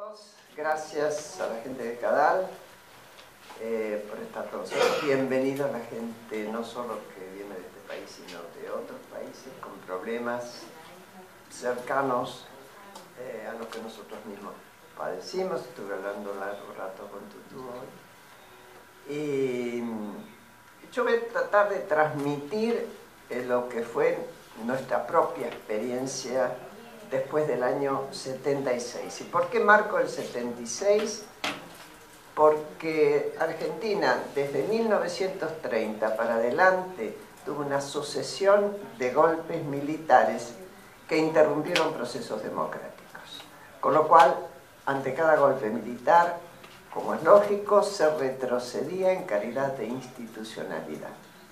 todos, gracias a la gente de Cadal por estar con nosotros. Bienvenido a la gente no solo que viene de este país, sino de otros países con problemas cercanos a lo que nosotros mismos padecimos. Estuve hablando un largo rato con Tutu hoy. Y yo voy a tratar de transmitir lo que fue nuestra propia experiencia después del año 76. ¿Y por qué marco el 76? Porque Argentina, desde 1930 para adelante, tuvo una sucesión de golpes militares que interrumpieron procesos democráticos. Con lo cual, ante cada golpe militar, como es lógico, se retrocedía en calidad de institucionalidad.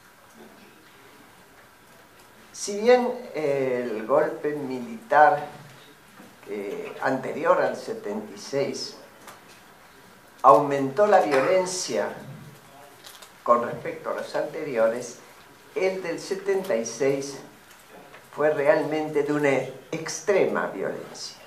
Si bien el golpe militar anterior al 76 aumentó la violencia con respecto a los anteriores, el del 76 fue realmente de una extrema violencia,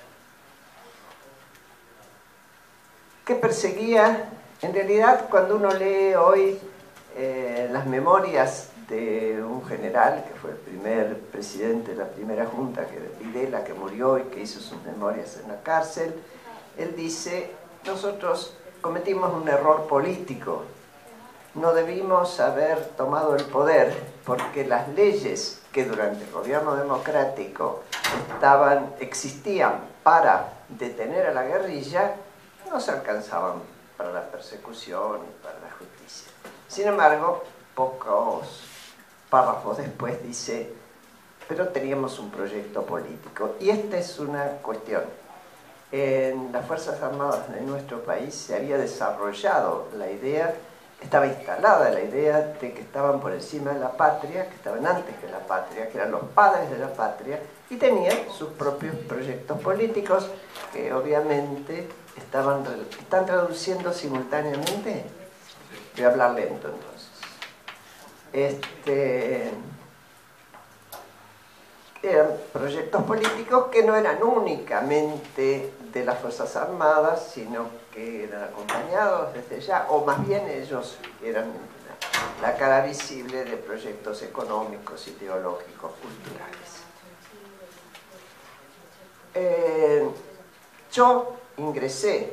que perseguía, en realidad, cuando uno lee hoy las memorias de un general que fue el primer presidente de la primera junta, que Videla, que murió y que hizo sus memorias en la cárcel, él dice: nosotros cometimos un error político, no debimos haber tomado el poder porque las leyes que durante el gobierno democrático existían para detener a la guerrilla no se alcanzaban para la persecución y para la justicia. Sin embargo, pocos párrafos después dice: pero teníamos un proyecto político. Y esta es una cuestión. En las Fuerzas Armadas de nuestro país se había desarrollado la idea, estaba instalada la idea de que estaban por encima de la patria, que estaban antes que la patria, que eran los padres de la patria, y tenían sus propios proyectos políticos que obviamente están traduciendo simultáneamente. Voy a hablar lento entonces. Eran proyectos políticos que no eran únicamente de las Fuerzas Armadas, sino que eran acompañados desde ya, o más bien ellos eran la cara visible de proyectos económicos, ideológicos, culturales. Yo ingresé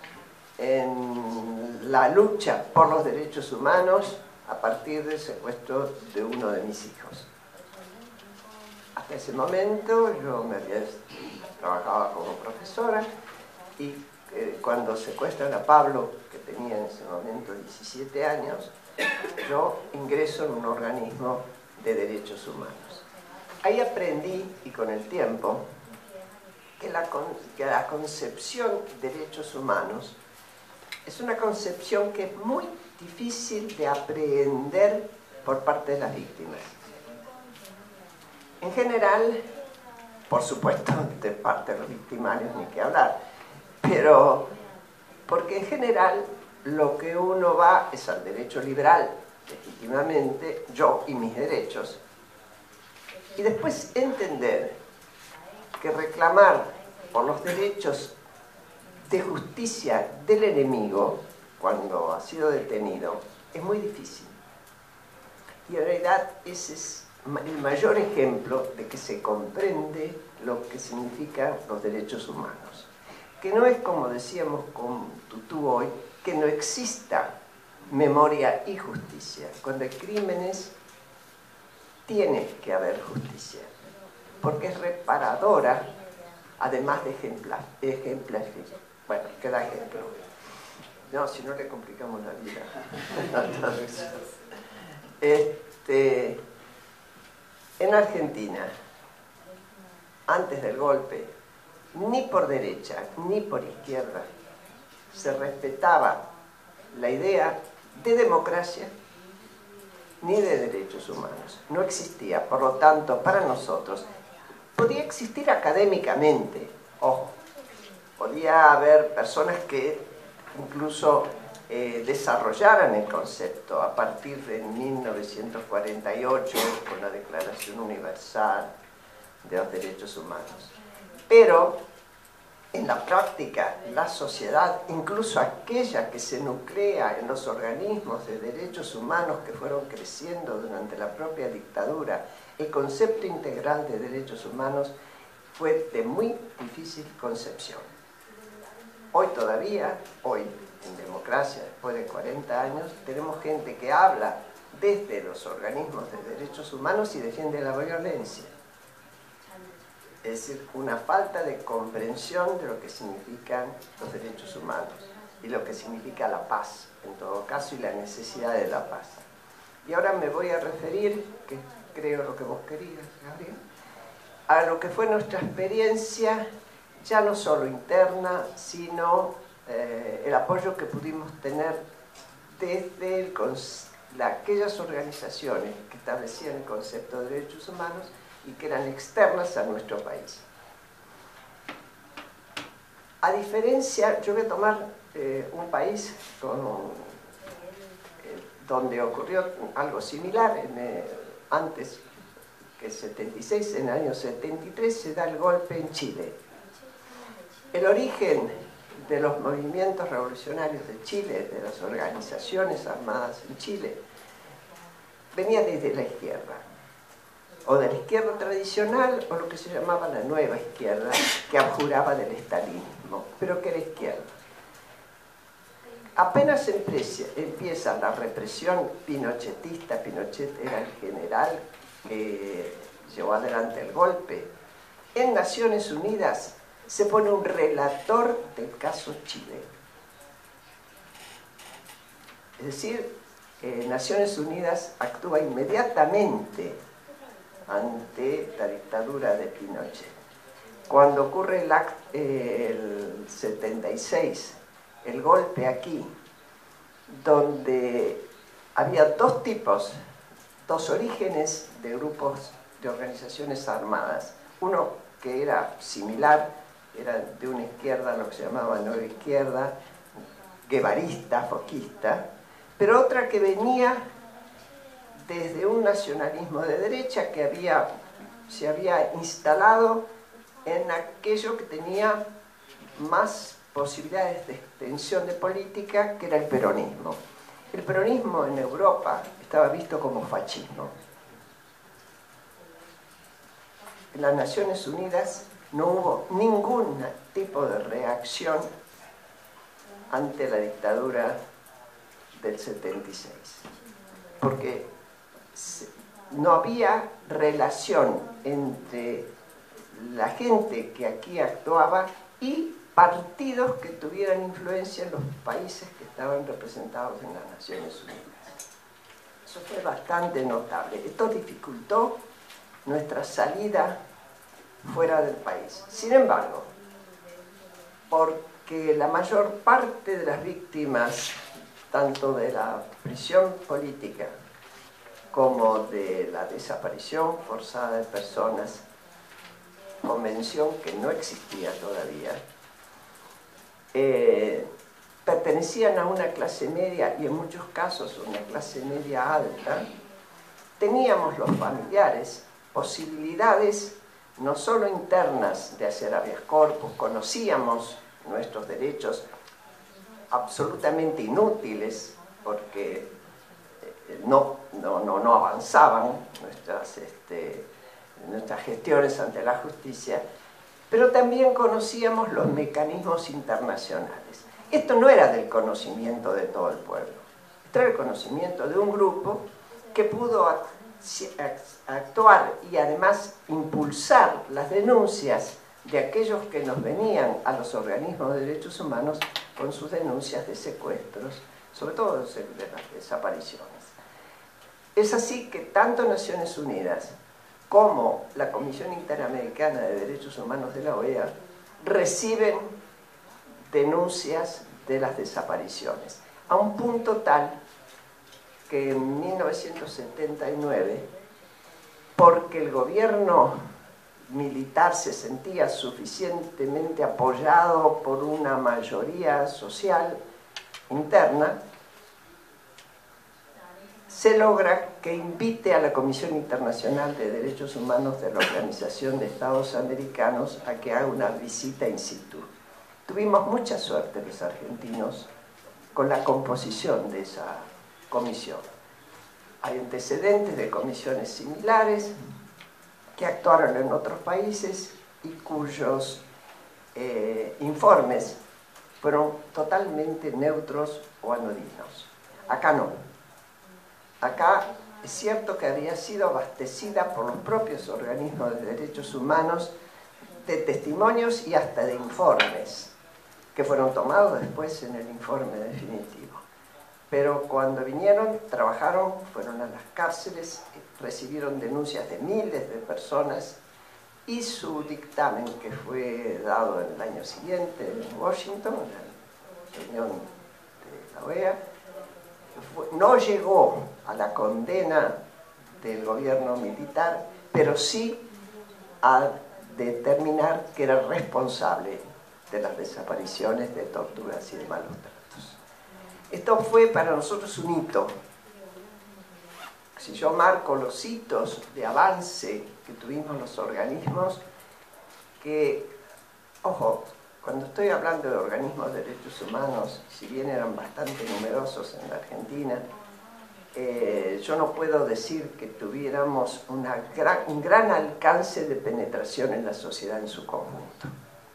en la lucha por los derechos humanos a partir del secuestro de uno de mis hijos. Hasta ese momento yo trabajaba como profesora y cuando secuestran a Pablo, que tenía en ese momento 17 años, yo ingreso en un organismo de derechos humanos. Ahí aprendí, y con el tiempo, que la concepción de derechos humanos es una concepción que es muy difícil de aprehender por parte de las víctimas. En general, por supuesto, de parte de los victimarios ni que hablar, pero porque en general lo que uno va es al derecho liberal, legítimamente, yo y mis derechos, y después entender que reclamar por los derechos de justicia del enemigo, cuando ha sido detenido, es muy difícil. Y en realidad ese es el mayor ejemplo de que se comprende lo que significan los derechos humanos. Que no es, como decíamos con Tutu hoy, que no exista memoria y justicia. Cuando hay crímenes, tiene que haber justicia, porque es reparadora, además de ejemplares. Bueno, queda ejemplo. No, si no le complicamos la vida. En Argentina, antes del golpe, ni por derecha ni por izquierda se respetaba la idea de democracia ni de derechos humanos. No existía. Por lo tanto, para nosotros, podía existir académicamente, ojo, podía haber personas que incluso desarrollaran el concepto a partir de 1948 con la Declaración Universal de los Derechos Humanos. Pero en la práctica, la sociedad, incluso aquella que se nuclea en los organismos de derechos humanos que fueron creciendo durante la propia dictadura, el concepto integral de derechos humanos fue de muy difícil concepción. Hoy todavía, hoy en democracia, después de 40 años, tenemos gente que habla desde los organismos de derechos humanos y defiende la violencia. Es decir, una falta de comprensión de lo que significan los derechos humanos y lo que significa la paz, en todo caso, y la necesidad de la paz. Y ahora me voy a referir, que creo lo que vos querías, Gabriel, a lo que fue nuestra experiencia, ya no solo interna, sino el apoyo que pudimos tener desde aquellas organizaciones que establecían el concepto de derechos humanos y que eran externas a nuestro país. A diferencia, yo voy a tomar un país donde ocurrió algo similar, antes que el 76, en el año 73 se da el golpe en Chile. El origen de los movimientos revolucionarios de Chile, de las organizaciones armadas en Chile, venía desde la izquierda, o de la izquierda tradicional, o lo que se llamaba la nueva izquierda, que abjuraba del estalinismo, pero que era izquierda. Apenas empieza la represión pinochetista, Pinochet era el general que llevó adelante el golpe, en Naciones Unidas se pone un relator del caso Chile. Es decir, Naciones Unidas actúa inmediatamente ante la dictadura de Pinochet. Cuando ocurre el 76, el golpe aquí, donde había dos orígenes de grupos de organizaciones armadas. Uno que era similar, era de una izquierda, lo que se llamaba nueva izquierda, guevarista, foquista, pero otra que venía desde un nacionalismo de derecha que se había instalado en aquello que tenía más posibilidades de extensión de política, que era el peronismo. El peronismo en Europa estaba visto como fascismo. En las Naciones Unidas no hubo ningún tipo de reacción ante la dictadura del 76, porque no había relación entre la gente que aquí actuaba y partidos que tuvieran influencia en los países que estaban representados en las Naciones Unidas. Eso fue bastante notable. Esto dificultó nuestra salida fuera del país. Sin embargo, porque la mayor parte de las víctimas, tanto de la prisión política como de la desaparición forzada de personas, convención que no existía todavía, pertenecían a una clase media y en muchos casos una clase media alta, teníamos los familiares posibilidades no solo internas de hacer habeas corpus, conocíamos nuestros derechos absolutamente inútiles porque no avanzaban nuestras gestiones ante la justicia, pero también conocíamos los mecanismos internacionales. Esto no era del conocimiento de todo el pueblo, esto era el conocimiento de un grupo que pudo actuar y además impulsar las denuncias de aquellos que nos venían a los organismos de derechos humanos con sus denuncias de secuestros, sobre todo de las desapariciones. Es así que tanto Naciones Unidas como la Comisión Interamericana de Derechos Humanos de la OEA reciben denuncias de las desapariciones, a un punto tal que en 1979, porque el gobierno militar se sentía suficientemente apoyado por una mayoría social interna, se logra que invite a la Comisión Internacional de Derechos Humanos de la Organización de Estados Americanos a que haga una visita in situ. Tuvimos mucha suerte los argentinos con la composición de esa comisión. Hay antecedentes de comisiones similares que actuaron en otros países y cuyos informes fueron totalmente neutros o anodinos. Acá no. Acá es cierto que había sido abastecida por los propios organismos de derechos humanos de testimonios y hasta de informes, que fueron tomados después en el informe definitivo. Pero cuando vinieron, trabajaron, fueron a las cárceles, recibieron denuncias de miles de personas y su dictamen, que fue dado en el año siguiente en Washington, en la reunión de la OEA, no llegó a la condena del gobierno militar, pero sí a determinar que era responsable de las desapariciones, de torturas y de malos tratos. Esto fue para nosotros un hito. Si yo marco los hitos de avance que tuvimos los organismos, que, ojo, cuando estoy hablando de organismos de derechos humanos, si bien eran bastante numerosos en la Argentina, yo no puedo decir que tuviéramos un gran alcance de penetración en la sociedad en su conjunto.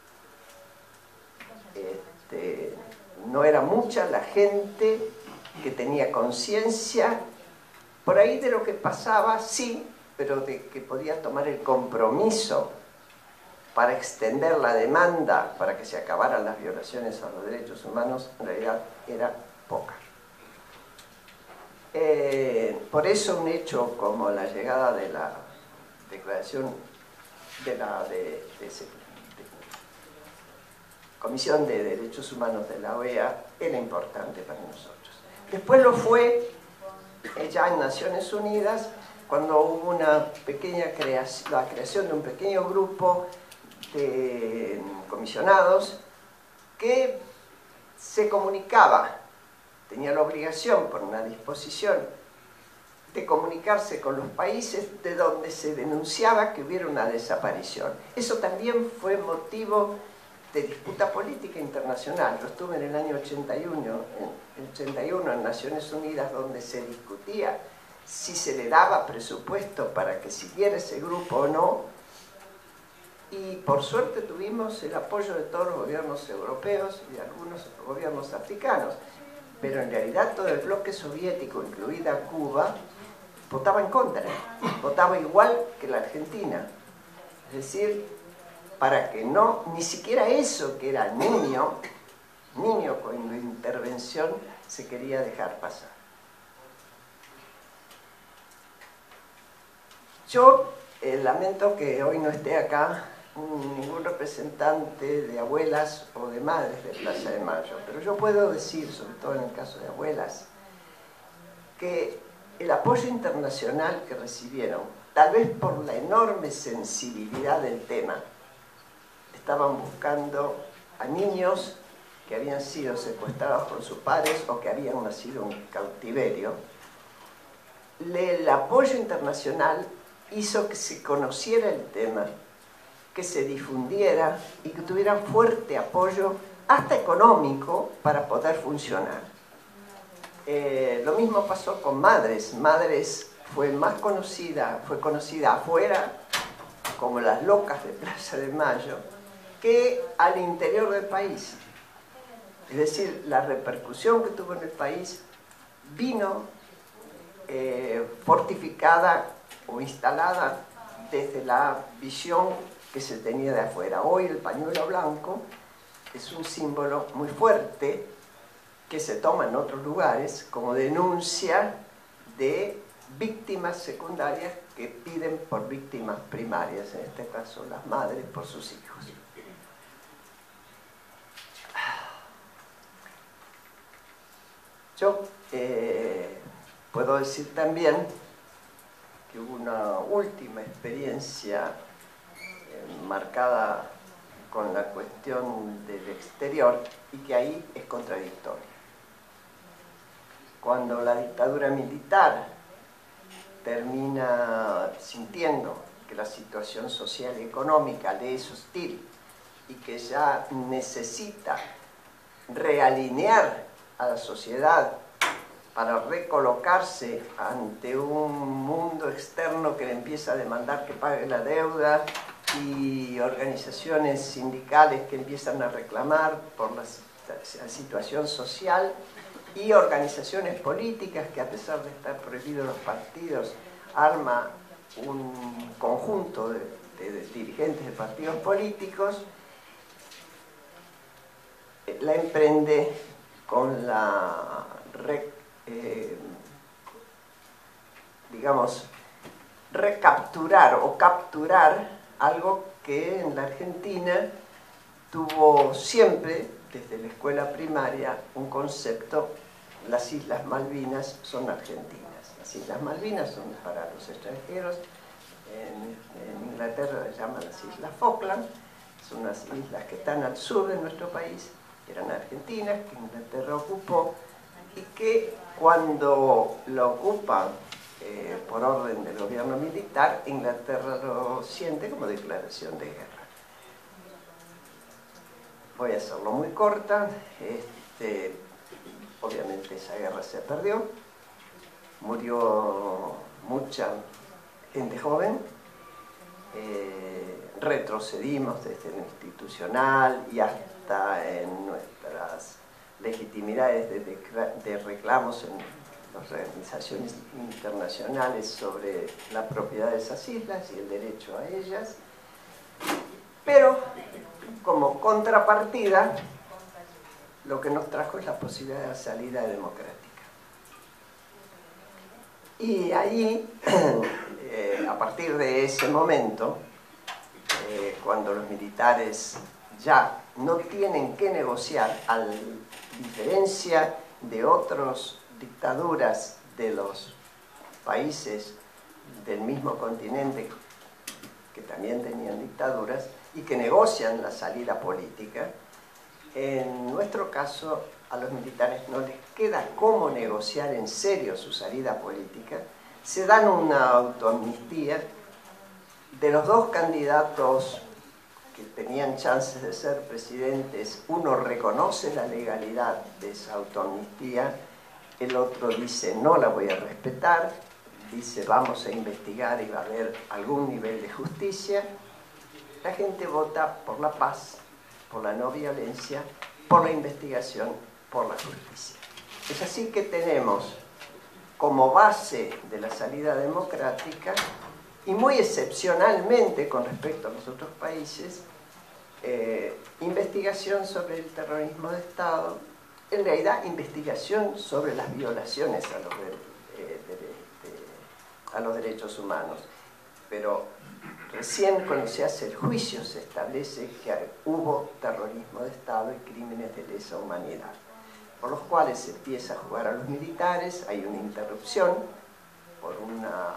No era mucha la gente que tenía conciencia, por ahí de lo que pasaba, sí, pero de que podía tomar el compromiso para extender la demanda para que se acabaran las violaciones a los derechos humanos, en realidad era poca. Por eso un hecho como la llegada de la declaración de la Comisión de Derechos Humanos de la OEA era importante para nosotros. Después lo fue ya en Naciones Unidas, cuando hubo una pequeña creación, la creación de un pequeño grupo de comisionados que se comunicaba, tenía la obligación por una disposición de comunicarse con los países de donde se denunciaba que hubiera una desaparición. Eso también fue motivo de disputa política internacional. Yo estuve en el año 81 en Naciones Unidas, donde se discutía si se le daba presupuesto para que siguiera ese grupo o no, y por suerte tuvimos el apoyo de todos los gobiernos europeos y de algunos gobiernos africanos, pero en realidad todo el bloque soviético, incluida Cuba, votaba en contra, votaba igual que la Argentina. Es decir, para que no, ni siquiera eso que era niño con intervención, se quería dejar pasar. Yo lamento que hoy no esté acá ningún representante de abuelas o de madres de Plaza de Mayo, pero yo puedo decir, sobre todo en el caso de abuelas, que el apoyo internacional que recibieron, tal vez por la enorme sensibilidad del tema, estaban buscando a niños que habían sido secuestrados por sus padres o que habían nacido en cautiverio. El apoyo internacional hizo que se conociera el tema, que se difundiera y que tuvieran fuerte apoyo, hasta económico, para poder funcionar. Lo mismo pasó con Madres. Madres fue conocida afuera como las locas de Plaza de Mayo, que al interior del país. Es decir, la repercusión que tuvo en el país vino fortificada o instalada desde la visión que se tenía de afuera. Hoy el pañuelo blanco es un símbolo muy fuerte que se toma en otros lugares como denuncia de víctimas secundarias que piden por víctimas primarias, en este caso las madres por sus hijos. Yo puedo decir también que hubo una última experiencia marcada con la cuestión del exterior y que ahí es contradictoria. Cuando la dictadura militar termina sintiendo que la situación social y económica le es hostil y que ya necesita realinear a la sociedad para recolocarse ante un mundo externo que le empieza a demandar que pague la deuda, y organizaciones sindicales que empiezan a reclamar por la situación social, y organizaciones políticas que, a pesar de estar prohibidos los partidos, arma un conjunto de dirigentes de partidos políticos, la emprende con la digamos, recapturar o capturar algo que en la Argentina tuvo siempre, desde la escuela primaria, un concepto: las Islas Malvinas son argentinas. Las Islas Malvinas son para los extranjeros. En Inglaterra las llaman las Islas Falkland. Son unas islas que están al sur de nuestro país, eran argentinas, que Inglaterra ocupó, y que cuando lo ocupan por orden del gobierno militar, Inglaterra lo siente como declaración de guerra. Voy a hacerlo muy corta. Obviamente esa guerra se perdió, murió mucha gente joven, retrocedimos desde lo institucional y hasta en nuestras legitimidades de reclamos en las organizaciones internacionales sobre la propiedad de esas islas y el derecho a ellas, pero como contrapartida lo que nos trajo es la posibilidad de la salida democrática. Y allí, a partir de ese momento, cuando los militares ya no tienen que negociar, a diferencia de otras dictaduras de los países del mismo continente que también tenían dictaduras y que negocian la salida política, en nuestro caso a los militares no les queda cómo negociar en serio su salida política. Se dan una autoamnistía. De los dos candidatos que tenían chances de ser presidentes, uno reconoce la legalidad de esa autoamnistía, el otro dice no la voy a respetar, dice vamos a investigar y va a haber algún nivel de justicia. La gente vota por la paz, por la no violencia, por la investigación, por la justicia. Es así que tenemos como base de la salida democrática, y muy excepcionalmente con respecto a los otros países, investigación sobre el terrorismo de Estado, en realidad investigación sobre las violaciones a los derechos humanos. Pero recién cuando se hace el juicio se establece que hubo terrorismo de Estado y crímenes de lesa humanidad, por los cuales se empieza a jugar a los militares. Hay una interrupción por una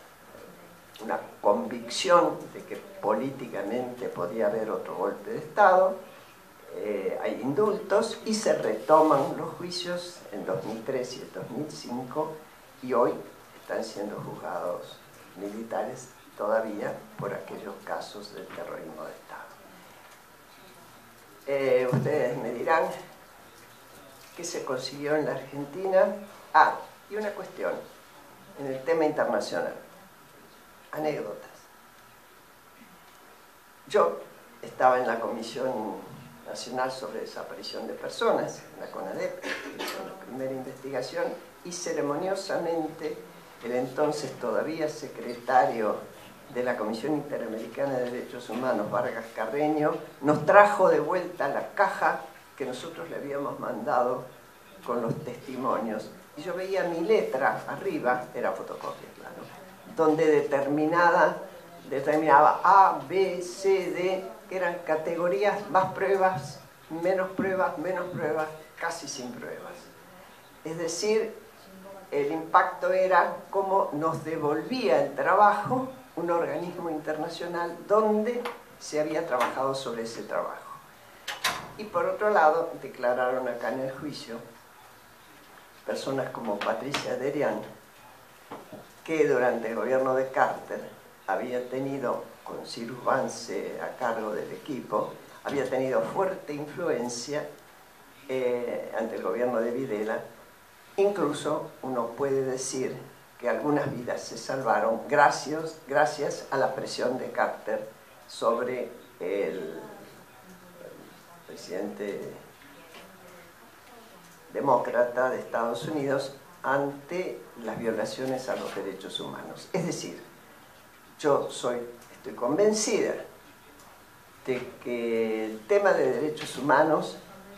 convicción de que políticamente podía haber otro golpe de Estado, hay indultos y se retoman los juicios en 2003 y el 2005, y hoy están siendo juzgados militares todavía por aquellos casos del terrorismo de Estado. Ustedes me dirán qué se consiguió en la Argentina. Y una cuestión en el tema internacional. Anécdotas. Yo estaba en la Comisión Nacional sobre Desaparición de Personas, en la CONADEP, que hizo la primera investigación, y ceremoniosamente el entonces todavía secretario de la Comisión Interamericana de Derechos Humanos, Vargas Carreño, nos trajo de vuelta la caja que nosotros le habíamos mandado con los testimonios. Y yo veía mi letra arriba, era fotocopia, claro, donde determinaba A, B, C, D, que eran categorías: más pruebas, menos pruebas, menos pruebas, casi sin pruebas. Es decir, el impacto era cómo nos devolvía el trabajo un organismo internacional donde se había trabajado sobre ese trabajo. Y por otro lado, declararon acá en el juicio personas como Patricia Derian, que durante el gobierno de Carter había tenido, con Cyrus Vance a cargo del equipo, había tenido fuerte influencia ante el gobierno de Videla. Incluso uno puede decir que algunas vidas se salvaron gracias a la presión de Carter sobre el presidente demócrata de Estados Unidos ante las violaciones a los derechos humanos. Es decir, yo estoy convencida de que el tema de derechos humanos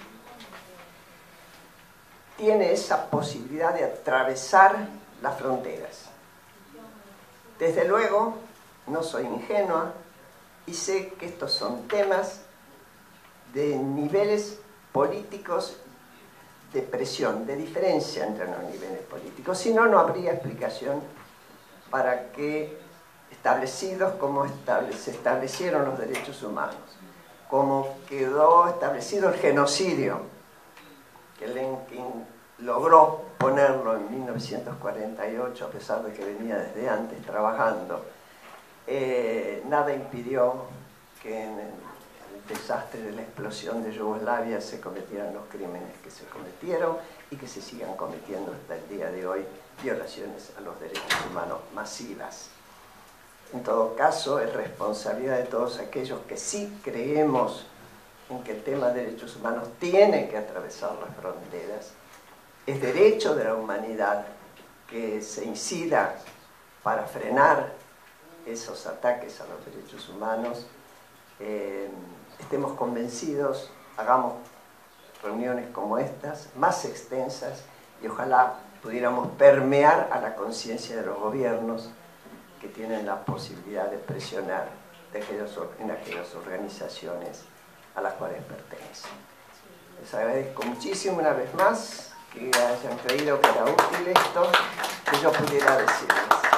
tiene esa posibilidad de atravesar las fronteras. Desde luego, no soy ingenua y sé que estos son temas de niveles políticos de presión, de diferencia entre los niveles políticos. Si no, no habría explicación para que, establecidos como se establecieron los derechos humanos, como quedó establecido el genocidio, que Lenkin logró ponerlo en 1948, a pesar de que venía desde antes trabajando, nada impidió que en el desastre de la explosión de Yugoslavia se cometieran los crímenes que se cometieron y que se sigan cometiendo hasta el día de hoy violaciones a los derechos humanos masivas. En todo caso, es responsabilidad de todos aquellos que sí creemos en que el tema de derechos humanos tiene que atravesar las fronteras. Es derecho de la humanidad que se incida para frenar esos ataques a los derechos humanos. Estemos convencidos, hagamos reuniones como estas, más extensas, y ojalá pudiéramos permear a la conciencia de los gobiernos que tienen la posibilidad de presionar en aquellas organizaciones a las cuales pertenecen. Les agradezco muchísimo una vez más que hayan creído que era útil esto, que yo pudiera decirles.